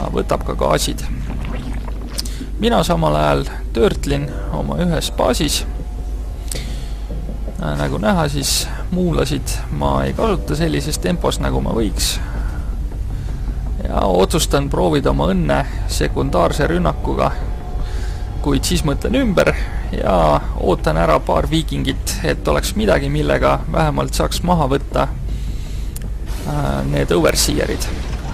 võtab ka gaasid. Mina samal ajal töötlin oma ühes baasis. Nagu näha, siis muulasid ma ei kasuta sellises tempos, nagu ma võiks. Ja otsustan proovida oma õnne sekundaarse rünnakuga, kuid siis mõtlen ümber ja ootan ära paar viikingit, et oleks midagi, millega vähemalt saaks maha võtta need overseerid.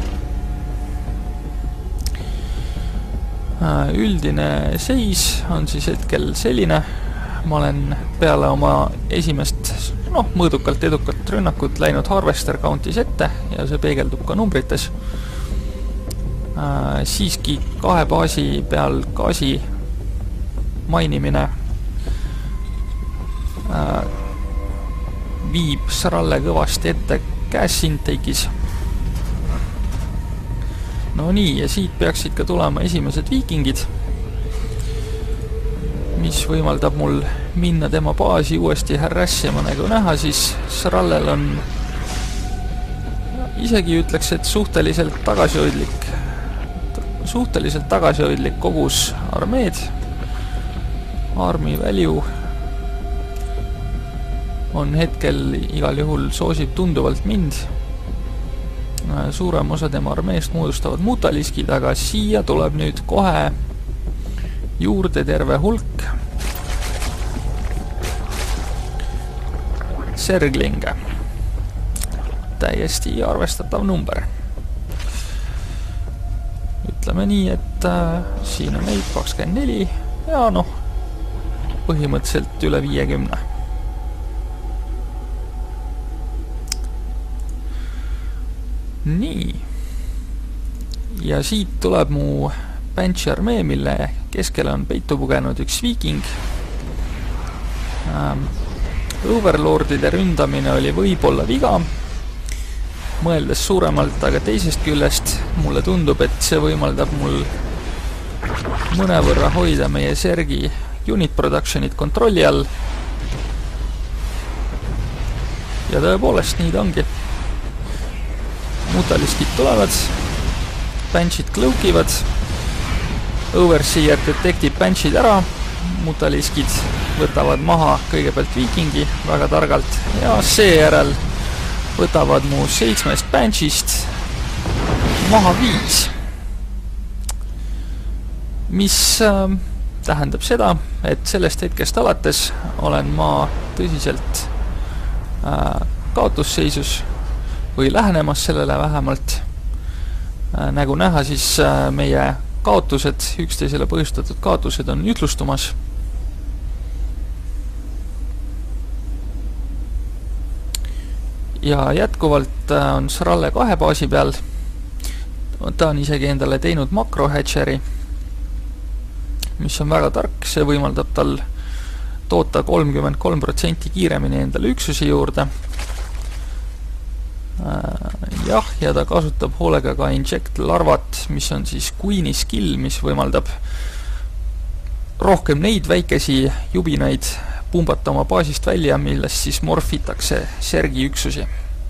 Üldine seis on siis hetkel selline. Ma olen peale oma esimest mõõdukalt edukalt rünnakut läinud Harvester Countis ette ja see peegeldub ka numbrites. Siiski 2 baasi peal gaasi mainimine viib Sralle kõvasti ette gas intake'is. No nii, ja siit peaksid ka tulema esimesed viikingid, mis võimaldab mul minna tema baasi uuesti harassima. Nagu näha, siis Srallel on isegi ütleks, et suhteliselt tagasihoidlik kogus armeed. Army value on hetkel igal juhul soosib tunduvalt mind. Suurem osa tema armeest moodustavad mutaliskid, aga siia tuleb nüüd kohe juurde terve hulk serglinge. Täiesti arvestatav number. Ütleme nii, et siin on neid 24 ja põhimõtteliselt üle 50. Nii. Ja siit tuleb mu Banshee armee, mille keskele on peitu pugenud üks viiking. Overlordide ründamine oli võib-olla viga, mõeldes suuremalt, aga teisest küljest mulle tundub, et see võimaldab mul mõnevõrra hoida meie sergi unit production'id kontrolli all. Ja tõepoolest, nii ta ongi. Mutaliskid tulevad, Bansheed klõukivad, Overseer detektib Bansheed ära, mutaliskid võtavad maha kõigepealt viikingi väga targalt ja seejärel võtavad mu 7 Bansheest maha 5. Mis tähendab seda, et sellest hetkest alates olen ma tõsiselt kaotusseisus või lähenemas sellele vähemalt. Nagu näha, siis meie kaotused, üksteisele põhjustatud kaotused on ütlustumas. Ja jätkuvalt on Sralle 2 baasi peal. Ta on isegi endale teinud makrohatcheri, mis on väga tark. See võimaldab tal toota 33% kiiremini endale üksusi juurde. Jah, ja ta kasutab hoolega ka inject larvat, mis on siis Queen'i skill, mis võimaldab rohkem neid väikesi jubinaid pumbata oma baasist välja, millest siis morfitakse sergi üksusi.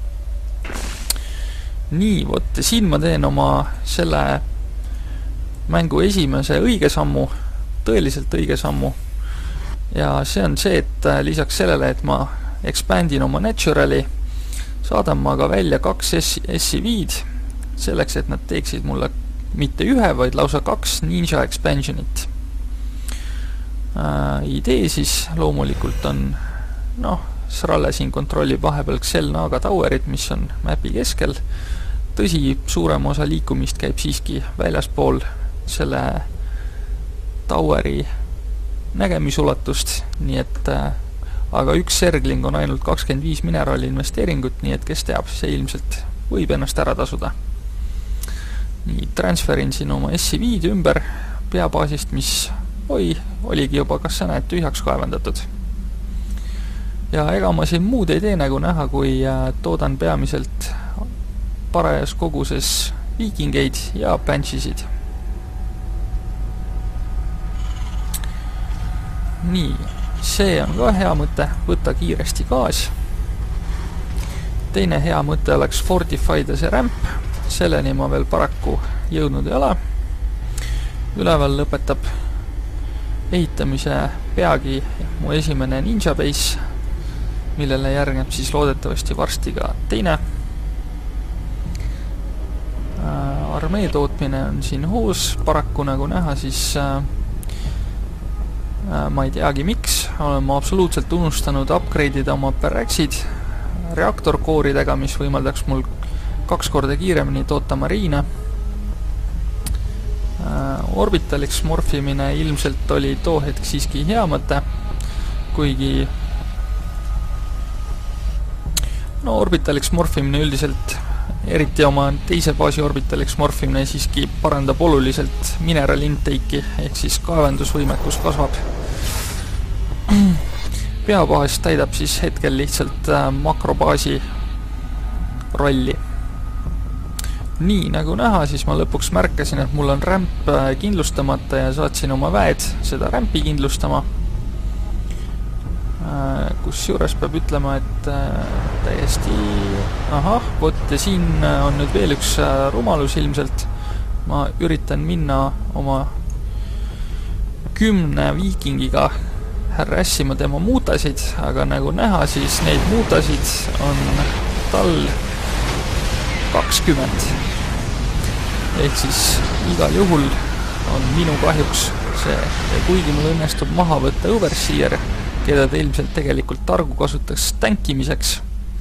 Nii, vot, siin ma teen oma selle mängu esimese õige sammu, tõeliselt õige sammu. Ja see on see, et lisaks sellele, et ma expandin oma naturali, saadan ma ka välja 2 SCV-d selleks, et nad teeksid mulle mitte 1, vaid lausa 2 ninja expansionit. Idee siis loomulikult on, Sralle siin kontrollib vahepeal Xel Naga Towerit, mis on mäpi keskel. Tõsi, suurem osa liikumist käib siiski väljaspool selle Toweri nägemisulatust, nii et aga üks sergling on ainult 25 mineraali investeeringut, nii et kes teab, see ilmselt võib ennast ära tasuda. Nii, transferin siin oma SCV-d ümber peabaasist, mis oligi juba, kas sa näed, tühjaks kaevandatud. Ja ega ma siin muud ei tee, nagu näha, kui toodan peamiselt parajas koguses viikingeid ja bansheesid. Nii, see on ka hea mõte, võtta kiiresti gaas. Teine hea mõte oleks fortify see ramp, selleni ma veel paraku jõudnud ei ole. Üleval lõpetab ehitamise peagi mu esimene Ninja Base, millele järgneb siis loodetavasti varsti ka teine. Armee tootmine on siin hoos, paraku nagu näha, siis ma ei teagi miks, olen ma absoluutselt unustanud upgrade'ida oma Barracksid reaktorkooridega, mis võimaldaks mul 2 korda kiiremini toota mariine. Orbitaliks morfimine ilmselt oli too hetk siiski hea mõte, kuigi no orbitaliks morfimine üldiselt, eriti oma teise baasi orbitaliks morfimine siiski parandab oluliselt mineral intake'i, ehk siis kaevandusvõimekus kasvab. Peabaas täidab siis hetkel lihtsalt makrobaasi rolli. Nii, nagu näha, siis ma lõpuks märkasin, et mul on rämp kindlustamata ja saatsin oma väed seda rämpi kindlustama. Kus juures peab ütlema, et täiesti... Ahah, võt, ja siin on nüüd veel üks rumalus ilmselt. Ma üritan minna oma 10 viikingiga harassima tema muutasid, aga nagu näha, siis neid muutasid on tal 20. Ehk siis igal juhul on minu kahjuks see, ja kuigi mul õnnestub maha võtta Overseer, keda ta ilmselt tegelikult targu kasutaks tankimiseks.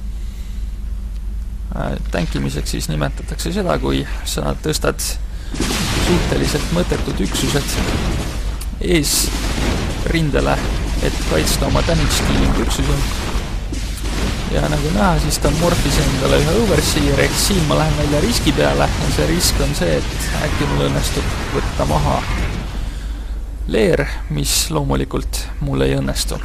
Tankimiseks siis nimetatakse seda, kui sa tõstad suhteliselt mõttetud üksused ees rindele, et kaitsta oma damage dealing üksusi. Ja nagu näha, siis ta morfis endale ühe Overseer, ehk siin ma lähen välja riski peale ja see risk on see, et äkki mul õnnestub võtta maha leer, mis loomulikult mul ei õnnestu.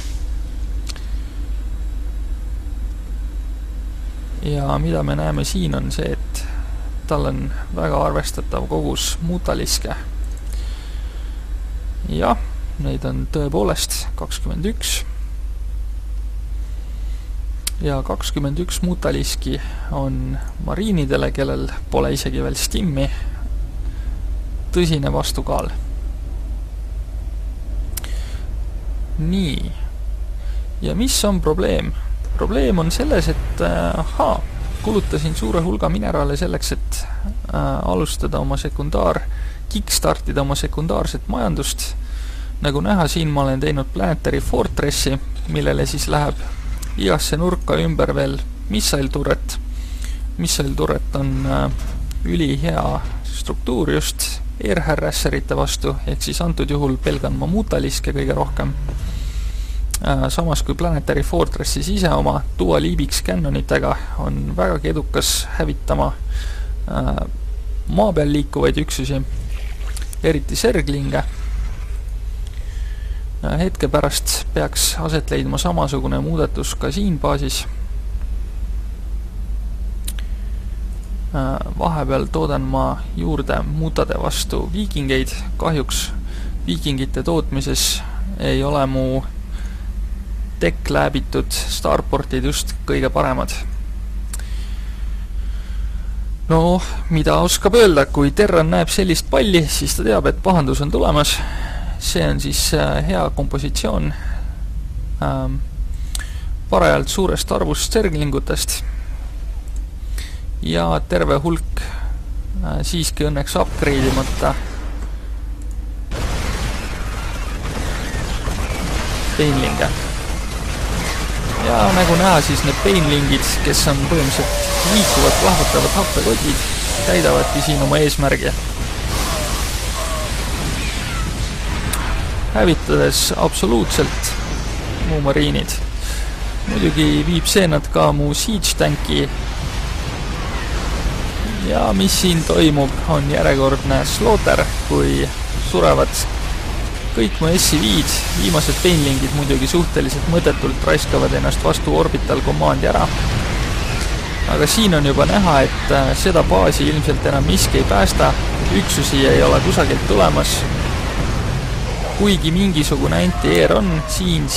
Ja mida me näeme siin on see, et tal on väga arvestatav kogus mutaliske. Jah, neid on tõepoolest 21. Ja 21 mutaliski on mariinidele, kellel pole isegi veel stimmi, tõsine vastukaal. Nii. Ja mis on probleem? Probleem on selles, et kulutasin suure hulga mineraale selleks, et alustada oma kickstartida oma sekundaarset majandust. Nagu näha, siin ma olen teinud Planetary Fortressi, millele siis läheb igasse nurka ümber veel missile turret. Missile turret on ülihea struktuur just air harasserite vastu, ehk siis antud juhul pelgan ma mutaliske kõige rohkem. Samas kui Planetary Fortressi sise oma dual EBX cannonitega on vägagi edukas hävitama maa peal liikuvaid üksusi, eriti serglinge. Hetke pärast peaks aset leidma samasugune muudatus ka siin baasis. Vahepeal toodan ma juurde mutade vastu viikingeid. Kahjuks viikingite tootmises ei ole mu tech-läbitud starportid just kõige paremad. No, mida oskab öelda, kui Terran näeb sellist palli, siis ta teab, et pahandus on tulemas. See on siis hea kompositsioon parajalt suurest arvust serglingutest ja terve hulk siiski õnneks upgrade'imata peinlinge. Ja nagu näha, siis need peinlingid, kes on põhimõtteliselt liikuvad, plahvatavad happekotid, täidavadki siin oma eesmärgi. Hävitades absoluutselt mu mariinid. Muidugi viib see nad ka mu siege tanki. Ja mis siin toimub, on järjekordne slaughter, kui surevad kõik mu SCV-d, viimased peinlingid muidugi suhteliselt mõttetult raiskavad ennast vastu orbital commandi ära. Aga siin on juba näha, et seda baasi ilmselt enam miski ei päästa, üksusi ei ole kusagilt tulemas. Kuigi mingisugune anti-air on siin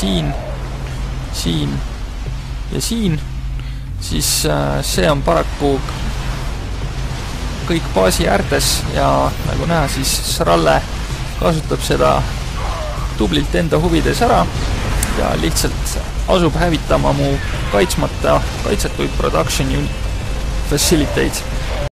ja siin, siis see on paraku kõik baasi äärtes ja nagu näha, siis Sralle kasutab seda tublilt enda huvides ära ja lihtsalt asub hävitama mu kaitsetuid production faciliteid.